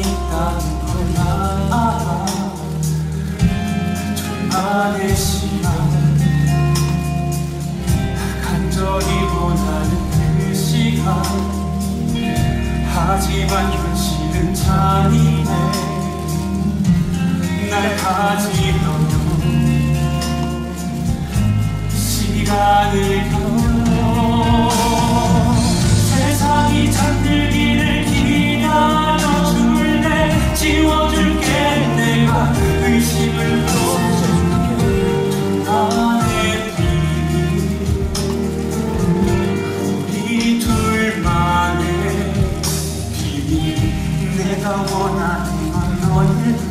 있다는 걸 알아. 둘만의 시간 간절히 원하는 그 시간. 하지만 현실은 잔인해. 날 가지려면 시간을 걸어. 세상이 잠들기를 기다려줄래. 지워줄게 내가 의심을 풀어줄게. 둘만의 비밀, 우리 둘만의 비밀. 내가 원하는 건 너의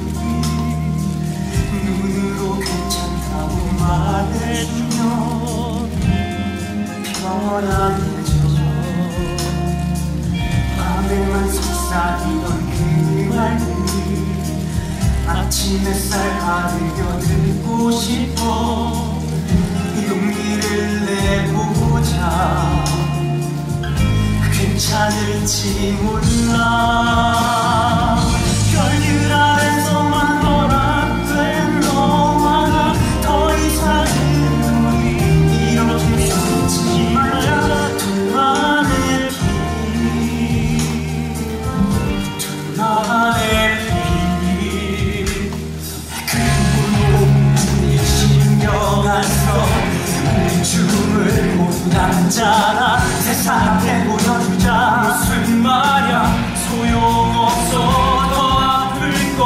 눈으로 괜찮다고 말해주면 편안해져. 밤에만 속삭이던 그 말들이 아침 햇살 가르며 듣고 싶어. 용기를 내보자. 괜찮을지 몰라. 별들 아래서만 허락된 너와 나. 더 이상은 우리 이렇게 숨지 말자. 둘만의 비밀, 둘만의 비밀. 그분이 신경 안 써. 춤을 못 남잖아. 세상에 보여주자. 무슨 말야 소용없어. 더 아플걸.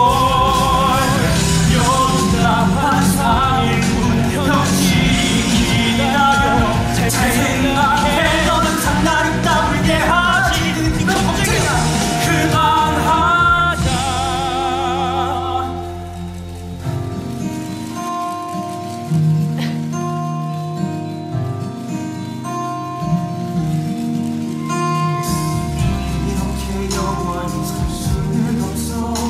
여기다 환상일 뿐. 현실이 기다려. 잘 생각해. 너는 장난이 따블게 하지. 이건 걱정이야. 그만하자. 이렇게 영원히 살 수는 없어.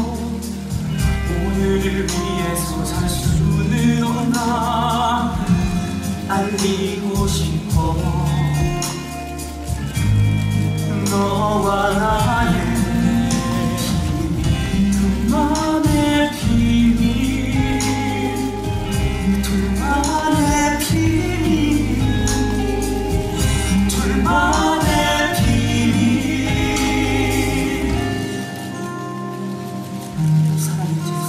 오늘을 위해서 살 수는 없나. 알리고 싶어. 너와 나의 둘만의 비밀, 둘만의 비밀, 둘만의 비밀. 사랑해.